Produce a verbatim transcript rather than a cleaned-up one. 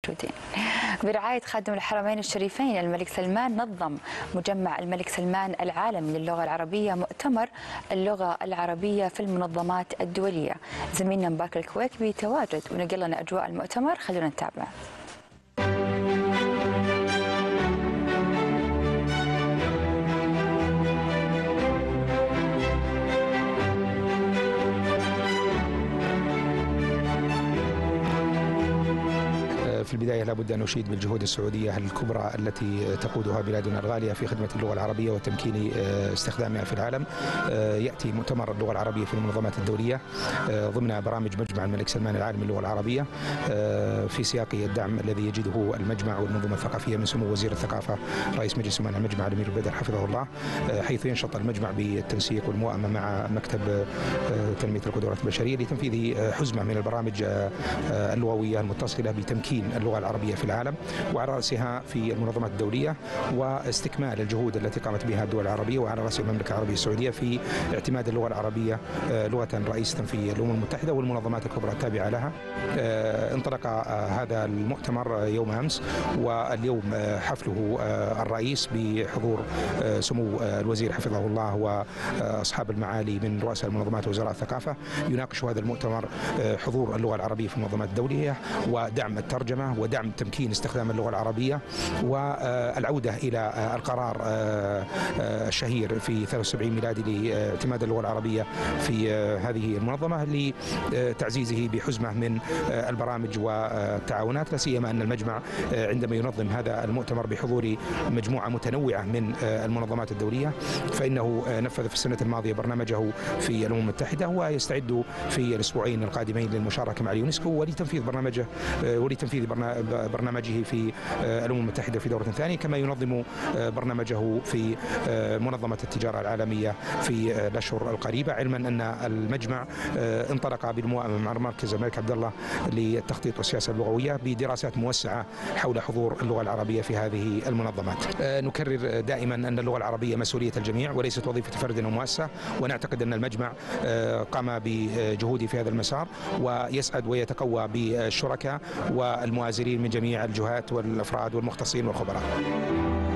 موجودين. برعاية خادم الحرمين الشريفين الملك سلمان نظم مجمع الملك سلمان العالمي للغة العربية مؤتمر اللغة العربية في المنظمات الدولية. زميلنا مبارك الكويكبي تواجد ونقل لنا أجواء المؤتمر، خلونا نتابع. في البداية لابد أن أشيد بالجهود السعودية الكبرى التي تقودها بلادنا الغالية في خدمة اللغة العربية وتمكين استخدامها في العالم. يأتي مؤتمر اللغة العربية في المنظمات الدولية ضمن برامج مجمع الملك سلمان العالمي للغة العربية في سياق الدعم الذي يجده المجمع والمنظومة الثقافية من سمو وزير الثقافة رئيس مجلس أمناء المجمع الأمير البدر حفظه الله، حيث ينشط المجمع بالتنسيق والموائمة مع مكتب تنمية القدرات البشرية لتنفيذ حزمة من البرامج اللغوية المتصلة بتمكين اللغة العربية في العالم، وعلى رأسها في المنظمات الدولية واستكمال الجهود التي قامت بها الدول العربية وعلى رأس المملكة العربية السعودية في اعتماد اللغة العربية لغة رئيسة في الأمم المتحدة والمنظمات الكبرى التابعة لها. انطلق هذا المؤتمر يوم أمس، واليوم حفله الرئيس بحضور سمو الوزير حفظه الله وأصحاب المعالي من رؤساء المنظمات ووزراء الثقافة. يناقش هذا المؤتمر حضور اللغة العربية في المنظمات الدولية ودعم الترجمة ودعم تمكين استخدام اللغة العربية والعودة إلى القرار الشهير في ثلاثة وسبعين ميلادي لاعتماد اللغة العربية في هذه المنظمة لتعزيزه بحزمة من البرامج والتعاونات، لا سيما أن المجمع عندما ينظم هذا المؤتمر بحضور مجموعة متنوعة من المنظمات الدولية فإنه نفذ في السنة الماضية برنامجه في الأمم المتحدة ويستعد في الأسبوعين القادمين للمشاركة مع اليونسكو ولتنفيذ برنامجه ولتنفيذ برنامجه في الأمم المتحدة في دورة ثانية، كما ينظم برنامجه في منظمة التجارة العالمية في الأشهر القريبة، علما أن المجمع انطلق بالموائمة مع مركز الملك عبد الله للتخطيط والسياسة اللغوية بدراسات موسعة حول حضور اللغة العربية في هذه المنظمات. نكرر دائما أن اللغة العربية مسؤولية الجميع وليست وظيفة فرد أو مؤسسة، ونعتقد أن المجمع قام بجهوده في هذا المسار ويسعد ويتقوى بالشركاء والمؤازرين من جميع الجهات والأفراد والمختصين والخبراء.